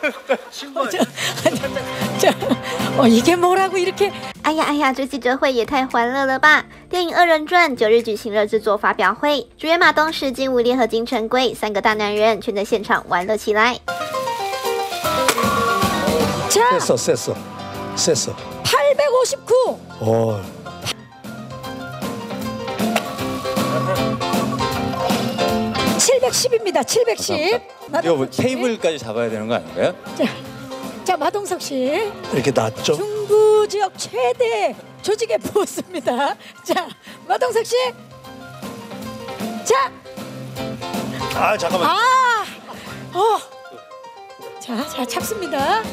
이게 뭐라고 이렇게？ 哎呀哎呀，这记者会也太欢乐了吧！电影《二人转》9日举行了制作发表会，主演马东石、金武烈和金城圭3个大男人全在现场玩了起来。 셌어. 859. 어. 710입니다. 710. 이거 뭐 테이블까지 잡아야 되는 거 아닌가요? 자 마동석 씨. 이렇게 낮죠? 중부 지역 최대 조직의 보스입니다. 자 마동석 씨. 자. 아 잠깐만. 자 잡습니다.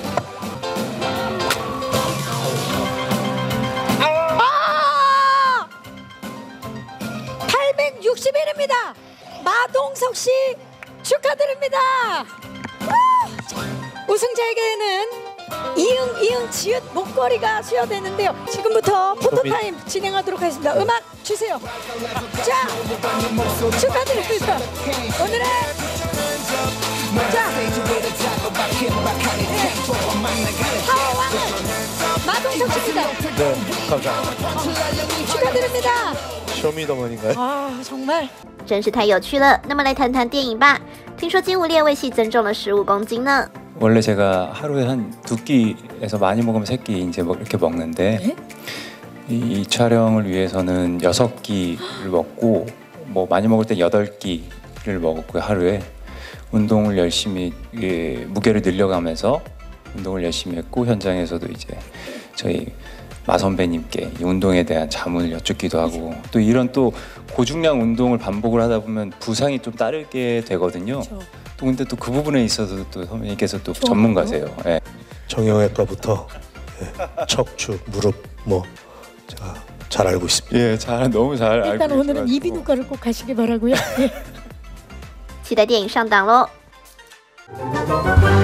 861입니다. 마동석 씨 축하드립니다. 우승자에게는 이응 지읒 목걸이가 수여되는데요. 지금부터 포토타임 진행하도록 하겠습니다. 음악 주세요. 자 축하드립니다. 오늘의 하와왕은 마동석 씨입니다. 네, 감사합니다. 축하드립니다. 쇼미더머니인가요? 아 정말 真是太有趣了。那么来谈谈电影吧。听说金武烈为戏增重了15公斤呢。 원래 제가 하루에 한 2끼에서 많이 먹으면 3끼 이제 이렇게 먹는데 네? 이 촬영을 위해서는 6끼를 먹고 뭐 많이 먹을 때 8끼를 먹었고요. 하루에 운동을 열심히 무게를 늘려가면서 운동을 열심히 했고 현장에서도 이제 저희 마 선배님께 이 운동에 대한 자문을 여쭙기도 하고 또 이런 또 고중량 운동을 반복을 하다 보면 부상이 좀 따르게 되거든요. 그렇죠. 또 근데 또 그 부분에 있어서 또 선배님께서 또 전문가세요. 예. 정형외과부터 척추, 무릎 뭐 제가 잘 알고 있습니다. 예, 너무 잘 알고 일단 오늘은 계셔가지고. 이비인후과를 꼭 가시기 바라고요. 期待电影上档喽。